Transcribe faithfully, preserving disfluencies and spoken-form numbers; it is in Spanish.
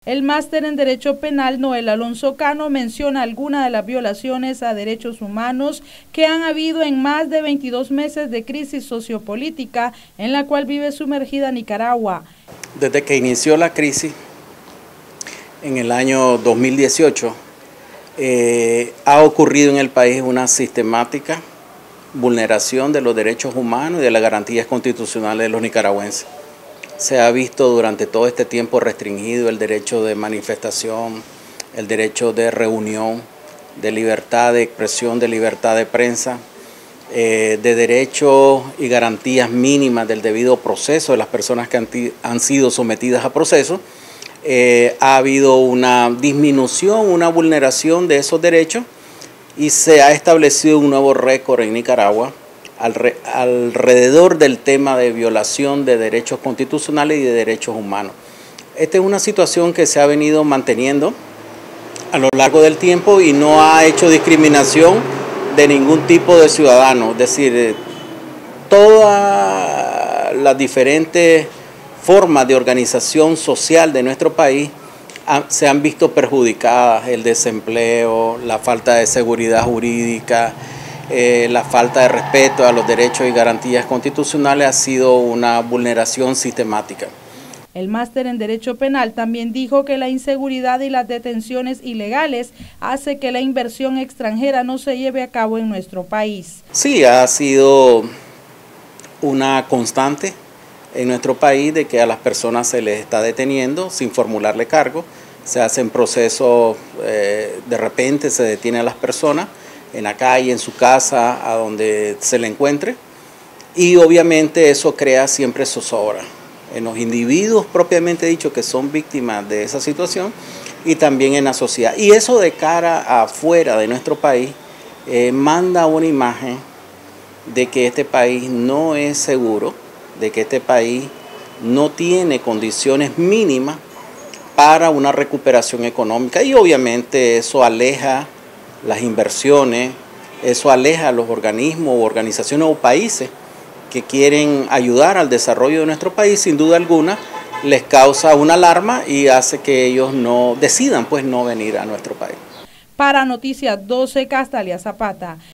El máster en Derecho Penal Noel Alonso Cano menciona algunas de las violaciones a derechos humanos que han habido en más de veintidós meses de crisis sociopolítica en la cual vive sumergida Nicaragua. Desde que inició la crisis en el año dos mil dieciocho, eh, ha ocurrido en el país una sistemática vulneración de los derechos humanos y de las garantías constitucionales de los nicaragüenses. Se ha visto durante todo este tiempo restringido el derecho de manifestación, el derecho de reunión, de libertad de expresión, de libertad de prensa, eh, de derechos y garantías mínimas del debido proceso de las personas que han, han sido sometidas a proceso. Eh, ha habido una disminución, una vulneración de esos derechos y se ha establecido un nuevo récord en Nicaragua alrededor del tema de violación de derechos constitucionales y de derechos humanos. Esta es una situación que se ha venido manteniendo a lo largo del tiempo y no ha hecho discriminación de ningún tipo de ciudadano, es decir, todas las diferentes formas de organización social de nuestro país se han visto perjudicadas: el desempleo, la falta de seguridad jurídica, Eh, la falta de respeto a los derechos y garantías constitucionales ha sido una vulneración sistemática. El máster en Derecho Penal también dijo que la inseguridad y las detenciones ilegales hace que la inversión extranjera no se lleve a cabo en nuestro país. Sí, ha sido una constante en nuestro país de que a las personas se les está deteniendo sin formularle cargo, se hacen procesos, eh, de repente se detiene a las personas en la calle, en su casa, a donde se le encuentre, y obviamente eso crea siempre zozobra en los individuos propiamente dicho que son víctimas de esa situación y también en la sociedad. Y eso de cara afuera de nuestro país eh, manda una imagen de que este país no es seguro, de que este país no tiene condiciones mínimas para una recuperación económica, y obviamente eso aleja las inversiones, eso aleja a los organismos o organizaciones o países que quieren ayudar al desarrollo de nuestro país. Sin duda alguna les causa una alarma y hace que ellos no decidan pues no venir a nuestro país. Para Noticias doce, Castalia Zapata.